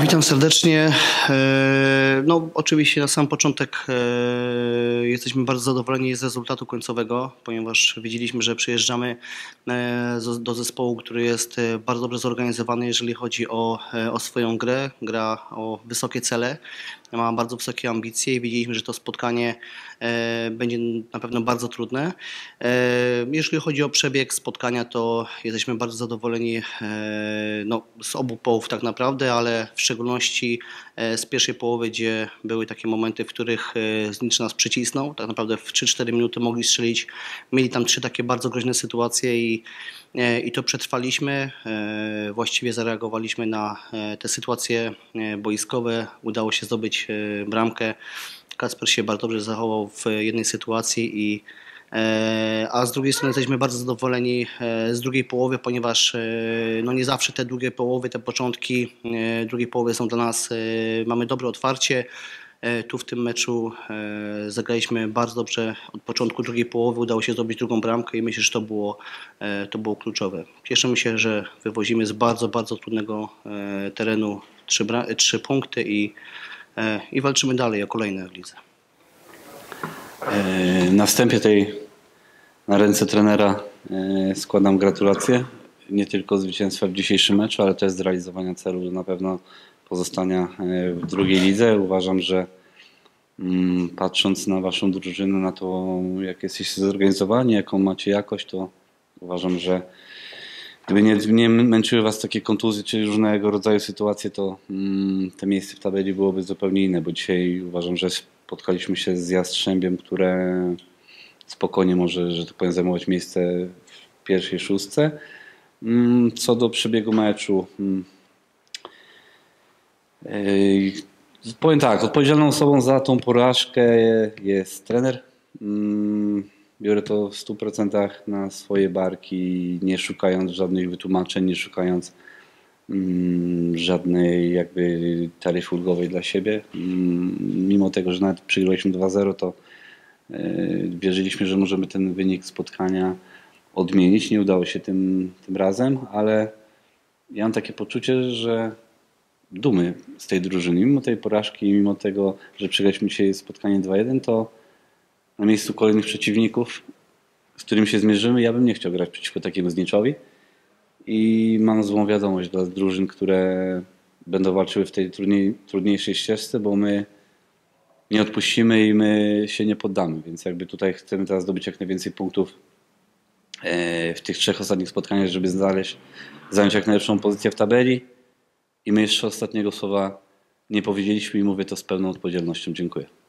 Witam serdecznie. No, oczywiście na sam początek jesteśmy bardzo zadowoleni z rezultatu końcowego, ponieważ widzieliśmy, że przyjeżdżamy do zespołu, który jest bardzo dobrze zorganizowany, jeżeli chodzi o swoją grę. Gra o wysokie cele, ma bardzo wysokie ambicje i widzieliśmy, że to spotkanie będzie na pewno bardzo trudne. Jeżeli chodzi o przebieg spotkania, to jesteśmy bardzo zadowoleni no, z obu połów tak naprawdę, ale w szczególności z pierwszej połowy, gdzie były takie momenty, w których Znicz nas przycisnął. Tak naprawdę w 3-4 minuty mogli strzelić. Mieli tam 3 takie bardzo groźne sytuacje i to przetrwaliśmy. Właściwie zareagowaliśmy na te sytuacje boiskowe. Udało się zdobyć bramkę. Kacper się bardzo dobrze zachował w jednej sytuacji a z drugiej strony jesteśmy bardzo zadowoleni z drugiej połowy, ponieważ no nie zawsze te drugie połowy, te początki drugiej połowy są dla nas, mamy dobre otwarcie. Tu w tym meczu zagraliśmy bardzo dobrze od początku drugiej połowy, udało się zdobyć drugą bramkę i myślę, że to było kluczowe. Cieszymy się, że wywozimy z bardzo, bardzo trudnego terenu 3 punkty i walczymy dalej o kolejne w lidze. Na wstępie na ręce trenera składam gratulacje. Nie tylko zwycięstwa w dzisiejszym meczu, ale też zrealizowania celu na pewno pozostania w drugiej lidze. Uważam, że patrząc na waszą drużynę, na to jak jesteście zorganizowani, jaką macie jakość, to uważam, że gdyby nie męczyły was takie kontuzje czy różnego rodzaju sytuacje, to te miejsce w tabeli byłoby zupełnie inne, bo dzisiaj uważam, że spotkaliśmy się z Jastrzębiem, które spokojnie może, że tak powiem, zajmować miejsce w pierwszej 6. Co do przebiegu meczu, powiem tak, odpowiedzialną osobą za tą porażkę jest trener. Biorę to w 100% na swoje barki, nie szukając żadnych wytłumaczeń, nie szukając żadnej jakby taryfy ulgowej dla siebie. Mimo tego, że nawet przegraliśmy 2-0, to wierzyliśmy, że możemy ten wynik spotkania odmienić. Nie udało się tym razem, ale ja mam takie poczucie, że dumy z tej drużyny, mimo tej porażki, mimo tego, że przegraliśmy dzisiaj spotkanie 2-1, to na miejscu kolejnych przeciwników, z którymi się zmierzymy, ja bym nie chciał grać przeciwko takiemu Zniczowi. I mam złą wiadomość dla drużyn, które będą walczyły w tej trudniejszej ścieżce, bo my nie odpuścimy i my się nie poddamy. Więc jakby tutaj chcemy teraz zdobyć jak najwięcej punktów w tych 3 ostatnich spotkaniach, żeby zająć jak najlepszą pozycję w tabeli. I my jeszcze ostatniego słowa nie powiedzieliśmy i mówię to z pełną odpowiedzialnością. Dziękuję.